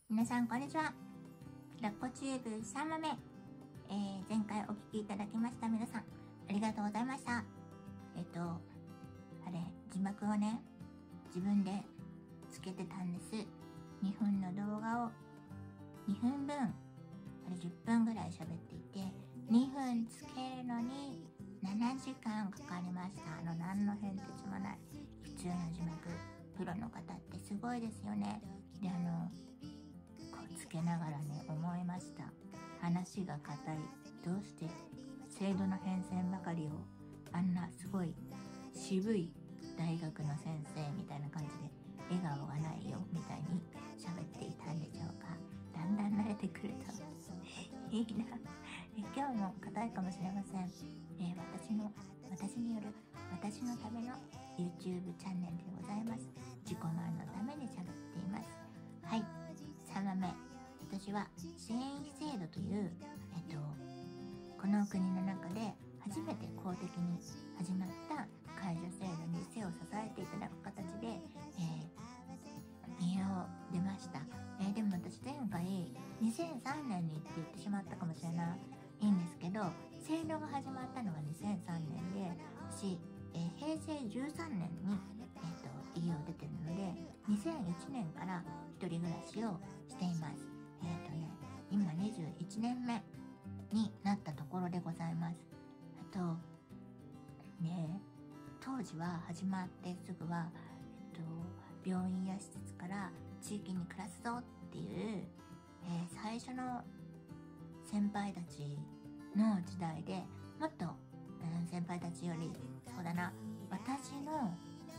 皆さんこんにちは。ラッコチューブ3話目、前回お聞きいただきました皆さんありがとうございました。あれ字幕をね自分でつけてたんです。2分の動画を2分分あれ10分ぐらい喋っていて、2分つけるのに7時間かかりました。何の変哲もない普通の字幕、プロの方ってすごいですよね。でこうつけながらね思いました。話が硬い。どうして制度の変遷ばかりをあんなすごい渋い大学の先生みたいな感じで笑顔がないよみたいに喋っていたんでしょうか。だんだん慣れてくるといいな。今日も硬いかもしれません。私による私のための YouTube チャンネルでございます。自己満のために喋っています。はい、3話目。私は支援費制度というこの国の中で初めて公的に始まった介助制度に背を支えていただく形で、家を出ました。でも私前回2003年にって言ってしまったかもしれないんですけど、制度が始まったのが2003年で、私、平成13年に、家を出てるので2001年から一人暮らしをしています。今21年目になったところでございます。当時は始まってすぐは、病院や施設から地域に暮らすぞっていう、最初の先輩たちの時代で、もっと、先輩たちよりそうだな、私の、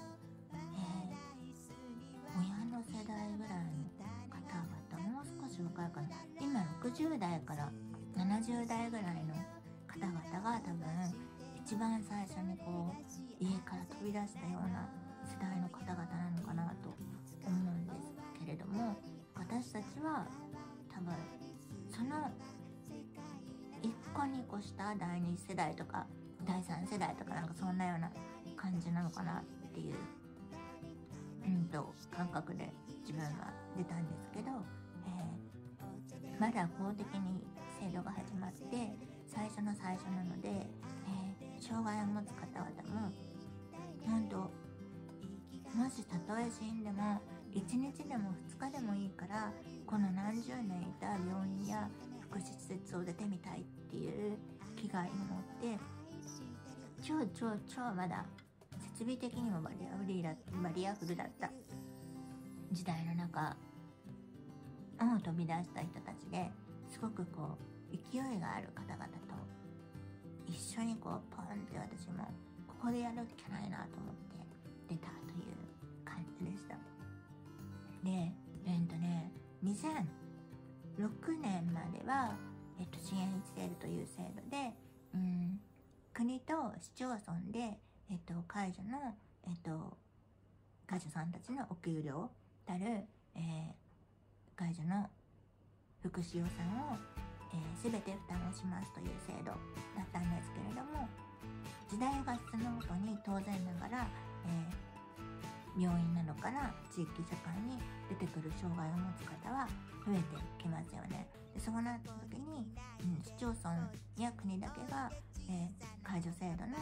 親の世代ぐらいの方々、もう少し若いかな、今60代から70代ぐらいの方々が多分一番最初にこう家から飛び出したような世代の方々なのかなと思うんですけれども、私たちは多分その1個2個下第2世代とか第3世代とかなんかそんなような感じなのかなっていう感覚で自分は出たんですけど、まだ公的に制度が始まって最初の最初なので、障害を持つ方々も本当もしたとえ死んでも1日でも2日でもいいからこの何十年いた病院や福祉施設を出てみたいっていう気概を持って超まだ設備的にもバリアフルだった時代の中を飛び出した人たちで、すごくこう勢いがある方々と一緒にこうポンって私もここでやるっきゃないなと思って出たという感じでした。で2006年までは、支援費制度という制度で、国と市町村で、介助さんたちのお給料たる、介助の福祉予算を、全て負担をしますという制度だったんですけれども、時代が進むごとに当然ながら、病院などから地域社会に出てくる障害を持つ方は増えてきますよね。でそうなった時に、市町村や国だけが、介助制度の、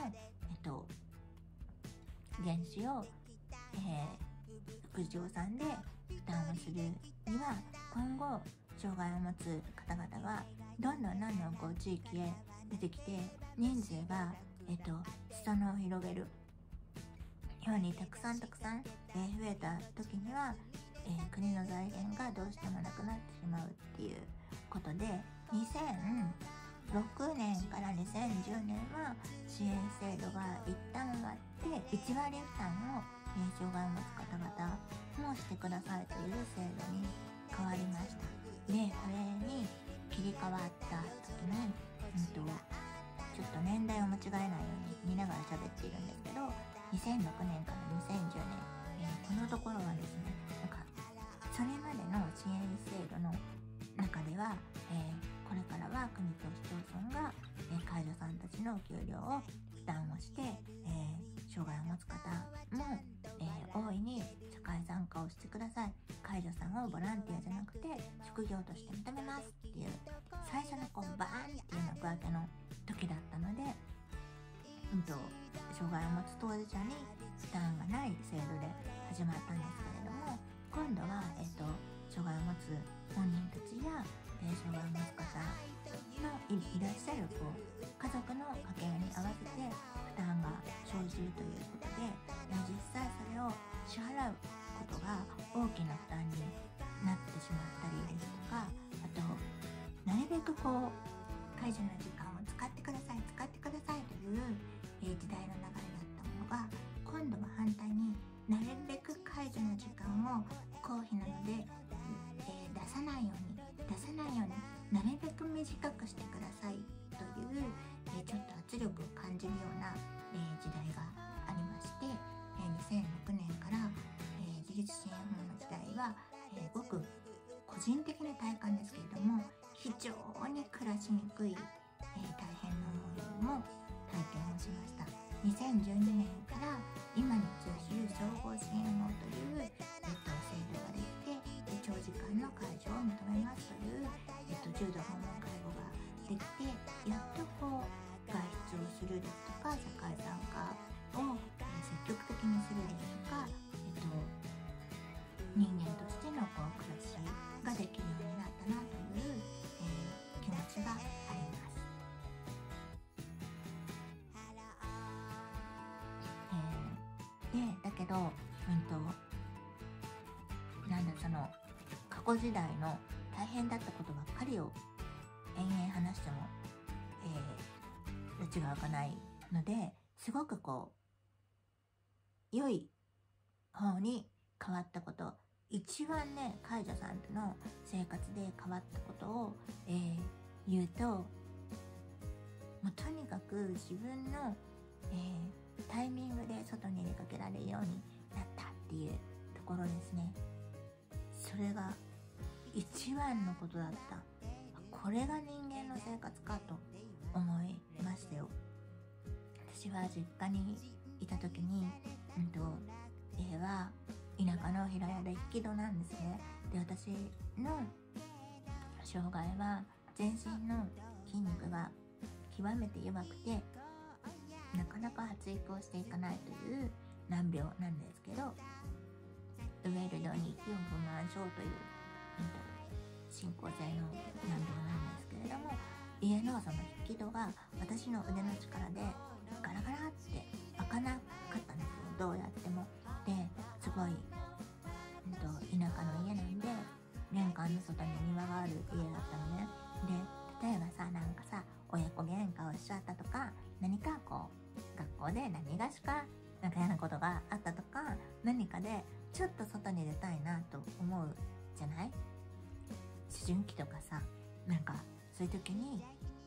原資を、福祉予算で負担をするには、今後障害を持つ方々がどんどんこう地域へ出てきて人数が、裾野を広げるようにたくさん、増えた時には、国の財源がどうしてもなくなってしまうっていうことで、2006年から2010年は支援制度が一旦終わって1割負担を、障害を持つ方々もしてくださいという制度に変わりました。でこれに切り替わった時に、ちょっと年代を間違えないように見ながら喋っているんですけど、2006年から2010年、このところはですね、それまでの支援制度の中では、これからは国と市町村が、介助さんたちのお給料を負担をして、障害を持つ方も、大いに社会参加をしてください。介介助さんをボランティアじゃなくて職業として認めますっていう最初のバーンっていう幕開けの時だったので、障害を持つ当事者に負担がない制度で始まったんですけれども、今度は、障害を持つ本人たちや、障害を持つ方の いらっしゃる家族の家計に合わせて負担が生じるということで、実際それを支払うことが大きな負担になってしまったりですとか、あとなるべく介助の時間を使ってくださいという、時代の流れだったものが、今度は反対になるべく介助の時間を公費なので、出さないようになるべく短くしてくださいという、ちょっと圧力を感じるような、時代がありまして、2006年から、自立支援法の時代は、ごく個人的な体感ですけれども、非常に暮らしにくい、大変な思いも体験をしました。2012年から今に通じる総合支援法という、制度ができて、長時間の介助を認めますという、重度訪問介護ができて、やっと外出をするですとか、社会参加を積極的にするですとか、人間としての暮らしができるようになったなという、気持ちがあります。だけど、その過去時代の大変だったことばっかりを延々話しても、違うかないので、すごく良い方に変わったこと、一番ね、介助さんとの生活で変わったことを、言うと、もうとにかく自分の、タイミングで外に出かけられるようになったっていうところですね。それが一番のことだった。これが人間の生活かと思いましたよ。私は実家にいた時に、家は田舎の平屋で一気戸なんですね。で、私の障害は全身の筋肉が極めて弱くて、なかなか発育をしていかないという難病なんですけど、ウェルドに4分慢症という、進行性の難病なんですけれども、家のその引き戸が私の腕の力でガラガラって開かなかったんですよ、どうやっても。で、すごい、田舎の家なんで、玄関の外に庭がある家だったのね。で、例えばさ、親子喧嘩をしちゃったとか、何か学校で何がしか嫌なことがあったとか、何かでちょっと外に出たいなと思うじゃない？思春期とかさ、そういう時に、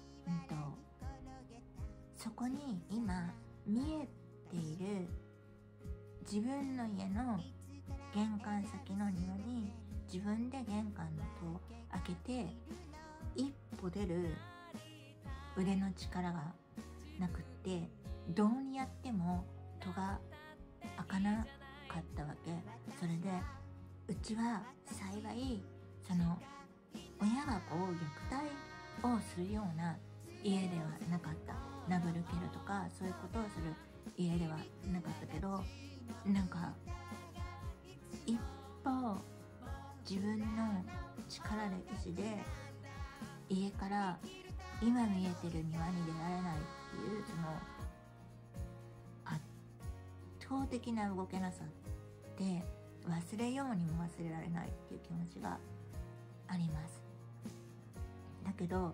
そこに今見えている自分の家の玄関先の庭に自分で玄関の戸を開けて一歩出る腕の力がなくって、どうにやっても戸が開かなかったわけ。それでうちは幸いその親が虐待をするような家ではなかった。殴る蹴るとかそういうことをする家ではなかったけど、一歩自分の力で意志で家から今見えてる庭に出られないっていう、その圧倒的な動けなさで忘れようにも忘れられないっていう気持ちがあります。だけど、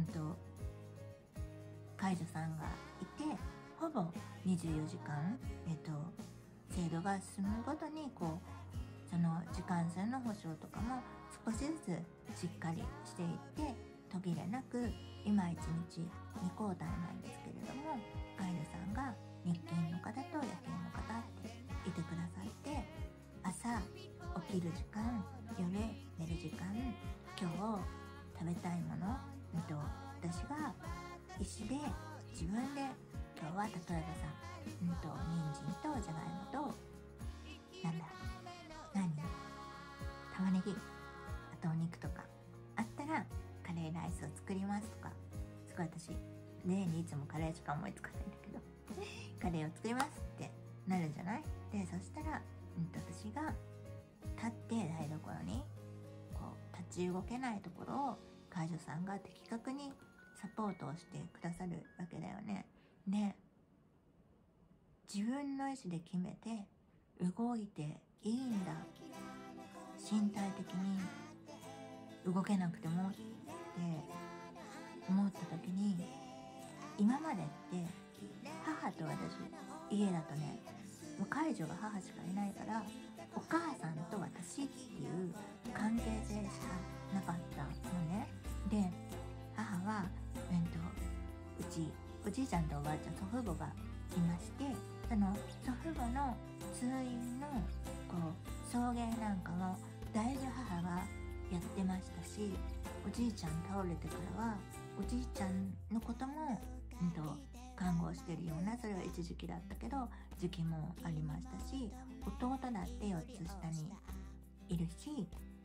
介助さんがいて、ほぼ24時間、制度が進むごとにその時間数の保障とかも少しずつしっかりしていって途切れなく、今1日2交代なんですけれども、介助さんが日勤の方と夜勤の方っていてくださって、朝起きる時間、夜寝る時間、今日食べたいもの、私が意思で自分で、今日は例えばさ、人参とじゃがいもと玉ねぎ、あとお肉とかあったらカレーライスを作りますとか、すごい私例にいつもカレーしか思いつかないんだけどカレーを作りますってなるんじゃない？でそしたら、私が立って台所にこう立ち動けないところを介助さんが的確にサポートをしてくださるわけだよね。で、自分の意思で決めて動いていいんだ、身体的に動けなくてもって思った時に、今までって母と私、家だとね、もう介助が母しかいないから、お母さんと私っていう関係性しかなかったのね。で、母は、うちおじいちゃんとおばあちゃん、祖父母がいまして、その祖父母の通院のこう送迎なんかも大事母がやってましたし、おじいちゃん倒れてからはおじいちゃんのことも、看護してるような、それは一時期だったけど時期もありましたし、弟だって4つ下にいるし、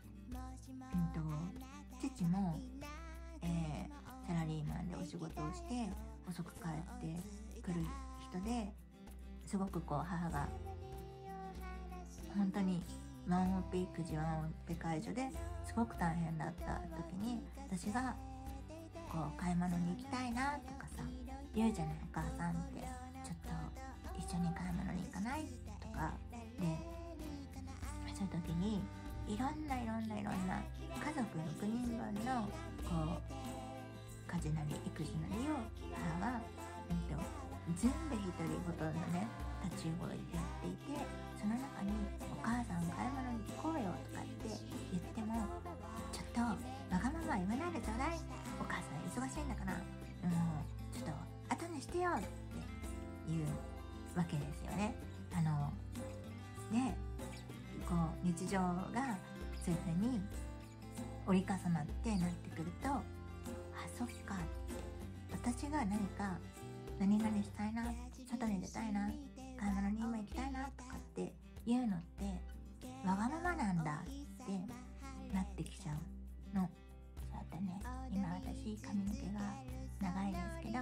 父も、サラリーマンでお仕事をして遅く帰ってくる人で、すごくこう母が本当にワンオペ育児、ワンオペ介助ですごく大変だった時に、私がこう買い物に行きたいなとかさ言うじゃない、お母さんって、ちょっと一緒に買い物に行かないとかで、そういう時にいろんな家族6人分のこう家事なり育児なりを母が、全部一人ほとんどね立ち動いてやっていて、その中にお母さん買い物に行こうよとかって言っても、ちょっとわがまま言わないでちょうだい、お母さん忙しいんだからちょっと後にしてよっていうわけですよね。でこう日常がそういう風に折り重なってなってくると、あ、そっかって、私が何か何々したいな、外に出たいな、買い物に今行きたいなとかっていうのってわがままなんだってなってきちゃうの。そうやってね、今私髪の毛が長いですけど、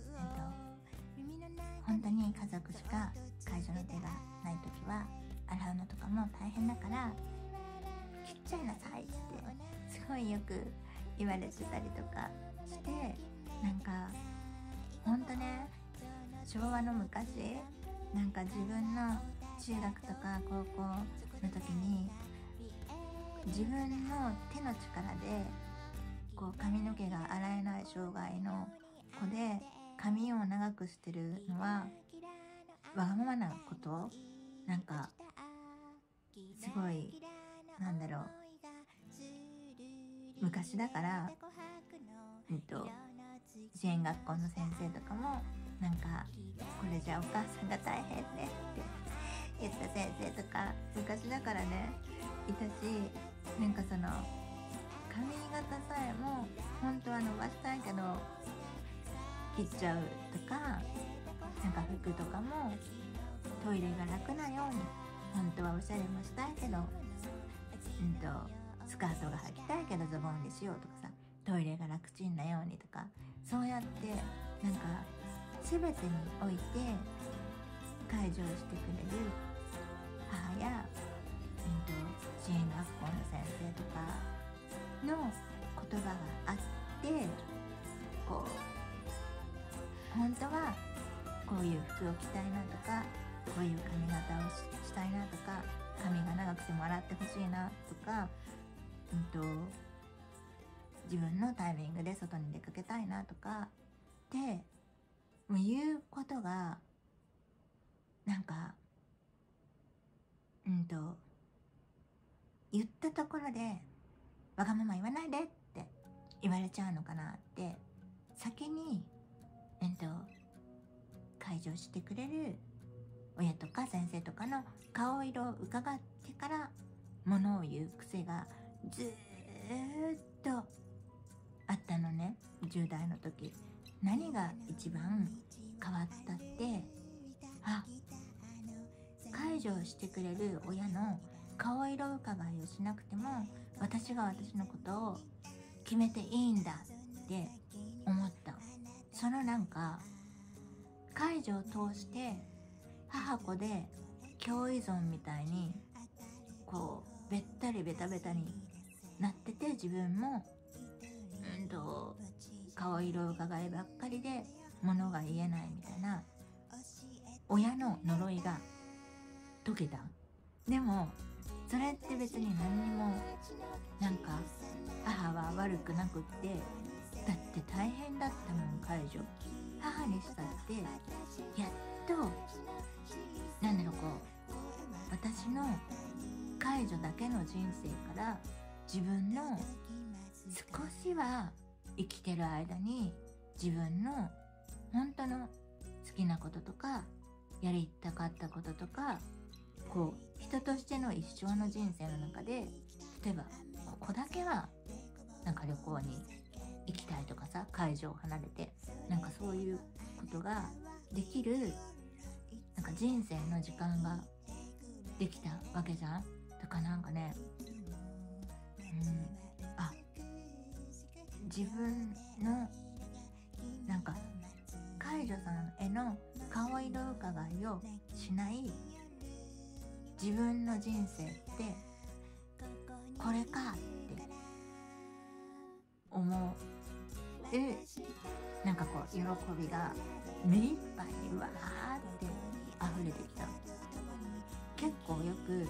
本当に家族しか介助の手がない時は洗うのとかも大変だから切っちゃいなさいってすごいよく言われてたりとかして、なんかほんとね、昭和の昔、なんか自分の中学とか高校の時に自分の手の力でこう髪の毛が洗えない障害の子で髪を長くしてるのはわがままなこと、なんかすごい、なんだろう、昔だから支援学校の先生とかもなんか、これじゃお母さんが大変ねって言った先生とか昔だからねいたし、なんかその髪型さえも本当は伸ばしたいけど切っちゃうとか、なんか服とかもトイレが楽なように本当はおしゃれもしたいけど、スカートが履きたいけどズボンにしようとかさ、トイレが楽ちんなようにとか、そうやってなんか全てにおいて介助をしてくれる母や、支援学校の先生とかの言葉があって、こう本当はこういう服を着たいなとか、こういう髪型をしたいなとか、髪が長くても洗ってほしいなとか、自分のタイミングで外に出かけたいなとかってもう言うことがなんか言ったところでわがまま言わないでって言われちゃうのかなって、先に介助してくれる親とか先生とかの顔色を伺ってから物を言う癖がずーっとあったのね。10代の時何が一番変わったって、介助してくれる親の顔色伺いをしなくても私が私のことを決めていいんだって思った。そのなんか介助を通して母子で共依存みたいにこうべったりベタベタになってて、自分も顔色伺いばっかりで物が言えないみたいな親の呪いが解けた。でもそれって別に何にもなんか母は悪くなくって、だって大変だったもん介助。母にしたってやっとなんだろう、こう私の介助だけの人生から自分の少しは生きてる間に自分の本当の好きなこととかやりたかったこととか、こう人としての一生の人生の中で、例えばここだけはなんか旅行に行きたいとかさ、会場を離れてなんかそういうことができるなんか人生の時間ができたわけじゃん。だからなんかね、自分のなんか介助さんへの顔色伺いをしない自分の人生ってこれかって思う、なんかこう喜びが目いっぱいにわーって溢れてきた。結構よく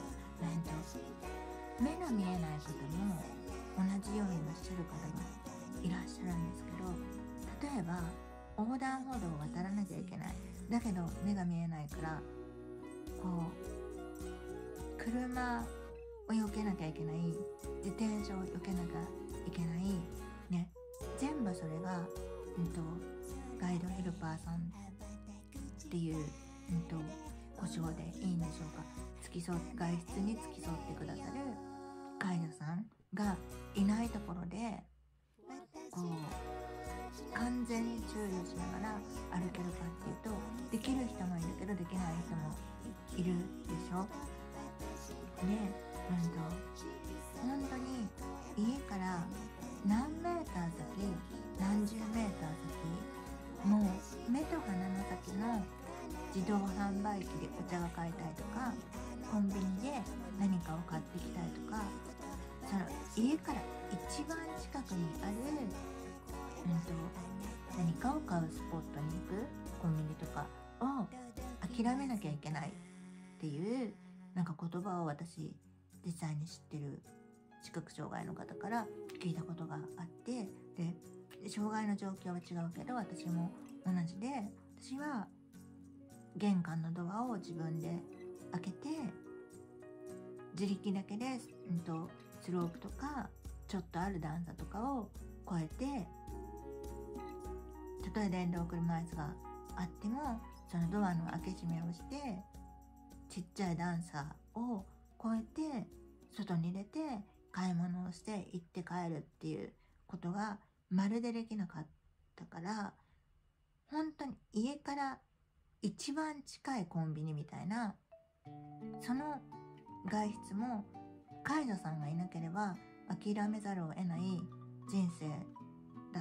目の見えない方も同じようにおっしゃる方がいらっしゃるんですけど、例えば横断歩道を渡らなきゃいけない、だけど目が見えないからこう車を避けなきゃいけない、自転車を避けなきゃいけないね、全部それが、ガイドヘルパーさんっていう、故障でいいんでしょうか、外出に付き添ってくださるガイドさんがいないところでこう完全に注意をしながら歩けるかっていうと、できる人もいるけどできない人もいるでしょ。で、本当に家から何メーター先、何十メーター先、もう目と鼻の先の自動販売機でお茶が買いたいとか、コンビニで何かを買ってきたいとか、その家から一番近くにある、何かを買うスポットに行くコンビニとかを諦めなきゃいけないっていうなんか言葉を私実際に知ってる視覚障害の方から聞いたことがあって、で障害の状況は違うけど私も同じで、私は玄関のドアを自分で開けて自力だけで、スロープとかちょっとある段差とかを越えて、たとえ電動車椅子があってもそのドアの開け閉めをしてちっちゃい段差を越えて外に出て買い物をして行って帰るっていうことがまるでできなかったから、本当に家から一番近いコンビニみたいな、その外出も介助さんがいなければ諦めざるを得ない人生だった。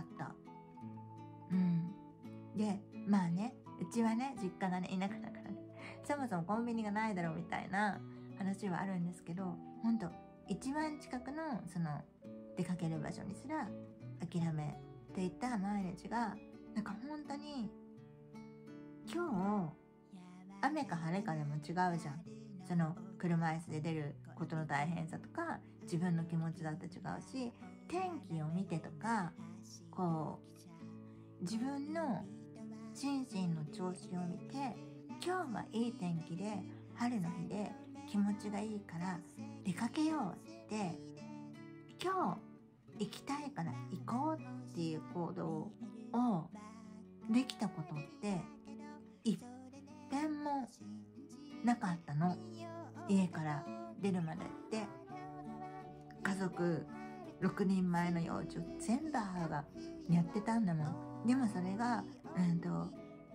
で、まあね、うちはね、実家がね、田舎だからね、そもそもコンビニがないだろうみたいな話はあるんですけど、ほんと一番近くのその出かける場所にすら諦めていた毎日が、なんか本当に今日雨か晴れかでも違うじゃん。その車椅子で出ることの大変さとか自分の気持ちだって違うし、天気を見てとかこう自分の心身の調子を見て、今日はいい天気で春の日で気持ちがいいから出かけようって、今日行きたいから行こうっていう行動をできたことって一遍もなかったの。家から出るまでって家族6人前の幼児を全部母がやってたんだもん。でもそれが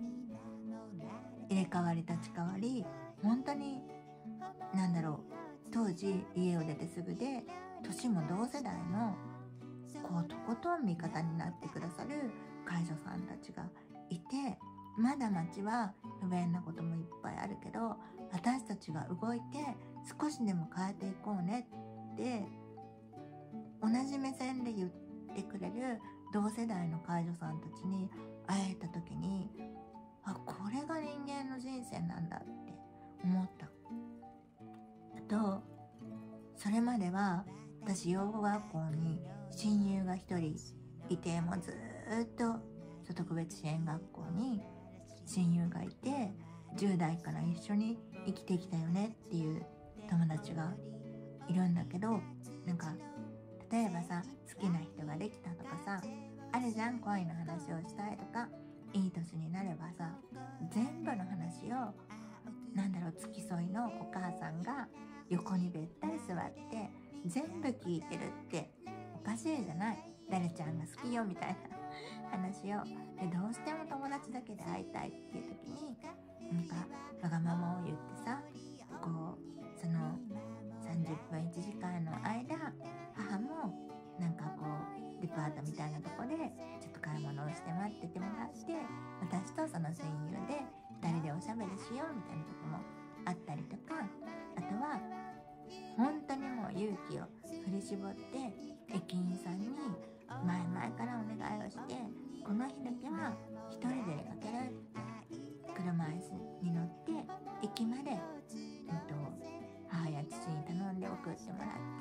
入れ替わり立ち替わり、本当になんだろ当時家を出てすぐで、年も同世代のとことん味方になってくださる介助さんたちがいて、まだ街は不便なこともいっぱいあるけど、私たちが動いて少しでも変えていこうねって同じ目線で言ってくれる同世代の介助さんたちに会えた時に、これが人間の人生なんだって思った。あと、それまでは私養護学校に親友が一人いて、もうずっと特別支援学校に親友がいて、10代から一緒に生きてきたよねっていう友達がいるんだけど、なんか例えばさ、好きな人ができたとかさ、あるじゃん、恋の話をしたいとか、いい年になればさ、全部の話を付き添いのお母さんが横にべったり座って全部聞いてるっておかしいじゃない。誰ちゃんが好きよみたいな話をで、どうしても友達だけで会いたいっていう時にわがままを言ってさ、その30分1時間の間、母もデパートみたいなとこでちょっと買い物をして待っててもらって、私とその親友で2人でおしゃべりしようみたいなこともあったりとか、あとは本当にもう勇気を振り絞って駅員さんに前々からお願いをして、この日だけは一人で出かけるって車椅子に乗って駅まで、母や父に頼んで送ってもらって、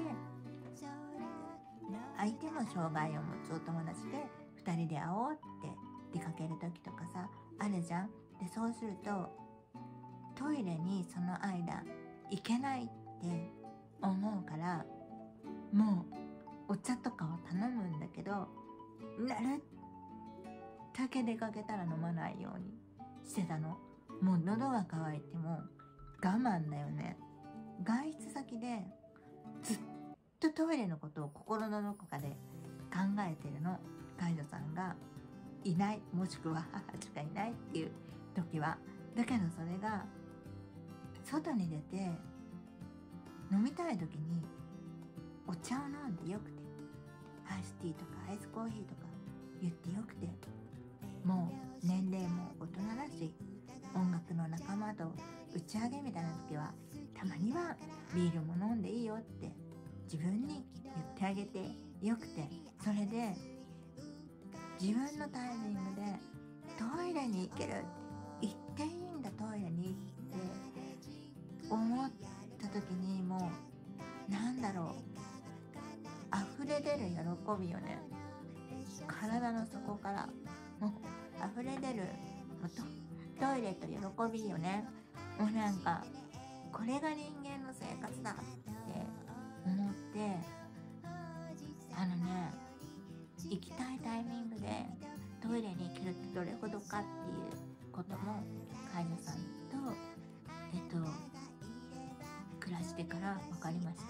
相手も障害を持つお友達で2人で会おうって出かける時とかさ、あるじゃん。で、そうするとトイレにその間行けないって思うから、もうお茶とかを頼むんだけど、なるだけ出かけたら飲まないようにしてたの。もう喉が渇いても我慢だよね。外出先でずっとトイレのことを心のどこかで考えてるの。介助さんがいない、もしくは母しかいないっていう時は。だけどそれが外に出て飲みたい時にお茶を飲んでよくて、アイスティーとかアイスコーヒーとか言ってよくて、もう年齢も大人だし、音楽の仲間と打ち上げみたいな時はたまにはビールも飲んでいいよって自分に言ってあげてよくて、それで自分のタイミングでトイレに行ける、行っていいんだトイレにって思った時に、もう溢れ出る喜びよね。体の底からもう溢れ出るトイレと喜びよね。もうこれが人間の生活だって思って、行きたいタイミングでトイレに行けるってどれほどかっていうことも介助さんと暮らしてから分かりました。